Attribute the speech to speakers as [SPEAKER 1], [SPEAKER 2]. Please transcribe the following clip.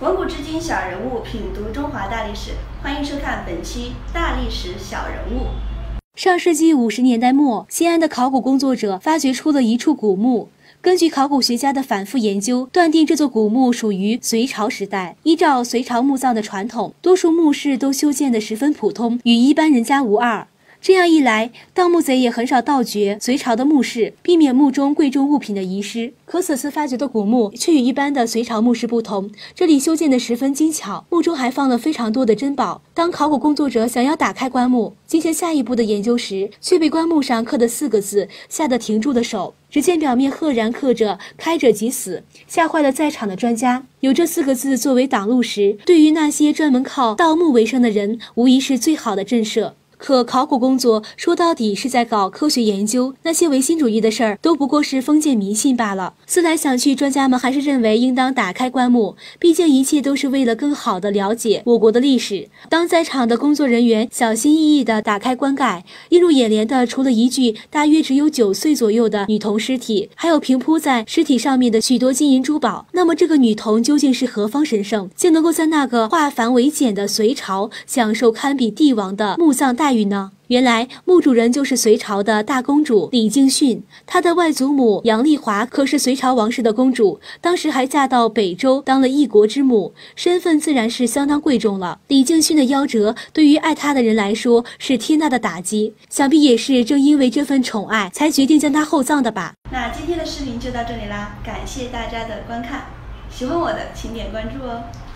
[SPEAKER 1] 从古至今，小人物品读中华大历史，欢迎收看本期《大历史小人物》。
[SPEAKER 2] 上世纪50年代末，西安的考古工作者发掘出了一处古墓。根据考古学家的反复研究，断定这座古墓属于隋朝时代。依照隋朝墓葬的传统，多数墓室都修建得十分普通，与一般人家无二。这样一来，盗墓贼也很少盗掘隋朝的墓室，避免墓中贵重物品的遗失。可此次发掘的古墓却与一般的隋朝墓室不同，这里修建得十分精巧，墓中还放了非常多的珍宝。当考古工作者想要打开棺木，进行下一步的研究时，却被棺木上刻的4个字吓得停住了手。只见表面赫然刻着“开者即死”，吓坏了在场的专家。有这4个字作为挡路石，对于那些专门靠盗墓为生的人，无疑是最好的震慑。可考古工作说到底是在搞科学研究，那些唯心主义的事儿都不过是封建迷信罢了。思来想去，专家们还是认为应当打开棺木，毕竟一切都是为了更好地了解我国的历史。当在场的工作人员小心翼翼地打开棺盖，映入眼帘的除了一具大约只有9岁左右的女童尸体，还有平铺在尸体上面的许多金银珠宝。那么这个女童究竟是何方神圣，竟能够在那个化繁为简的隋朝享受堪比帝王的墓葬待遇呢？原来墓主人就是隋朝的大公主李敬训，她的外祖母杨丽华可是隋朝王室的公主，当时还嫁到北周当了一国之母，身份自然是相当贵重了。李敬训的夭折对于爱她的人来说是天大的打击，想必也是正因为这份宠爱才决定将她厚葬的吧。
[SPEAKER 1] 那今天的视频就到这里啦，感谢大家的观看，喜欢我的请点关注哦。